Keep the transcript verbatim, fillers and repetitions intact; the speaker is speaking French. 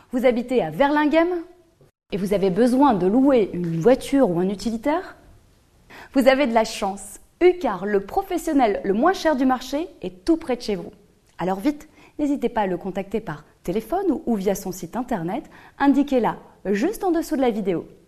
Vous habitez à Verlinghem et vous avez besoin de louer une voiture ou un utilitaire? Vous avez de la chance. Ucar, le professionnel le moins cher du marché, est tout près de chez vous. Alors vite, n'hésitez pas à le contacter par téléphone ou via son site internet, indiqué là, juste en dessous de la vidéo.